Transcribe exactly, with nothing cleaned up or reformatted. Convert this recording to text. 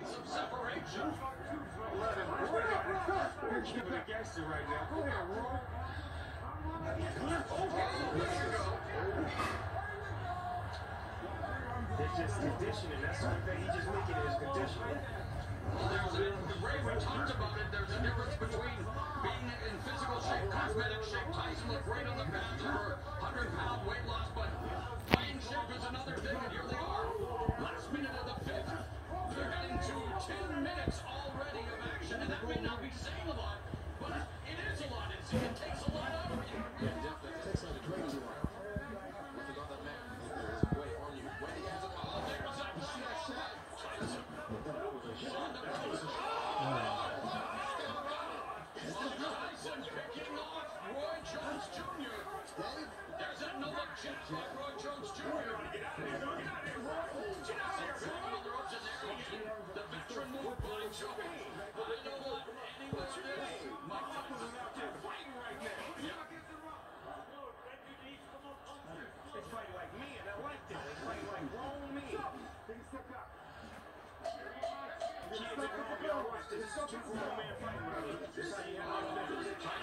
points of separation. Let him quit it. You're keeping it against you right now. Go ahead, Roy. It's just conditioning. That's the only thing he just making is conditioning. Well, there's a, Ray, we talked about it. There's a difference between being in physical shape, cosmetic shape. Tyson looked great on the path for one hundred pound weight loss, but fighting shape is another thing, and here they are. Last minute of the fifth. They're heading to ten minutes already of action, and that may not be saying a lot, but it is a lot. It's, it takes a lot out of you. Yeah, definitely. It takes out a great deal. Look at all that man. There's way on you. Way he has it. Oh, there's that shot. Tyson. Tyson picking off Roy Jones Junior There's that no-look jab by Roy Jones Junior Get out of here. Get out of here, Roy. Get out of here. On the ropes and there. The veteran move by Joey. But you know what? Anyone this, Mike Tyson's out there fighting right now. They fight like men. I like that. They fight like grown men. Kids at home, y'all watch this. Two grown men fighting. This is how you have to do it.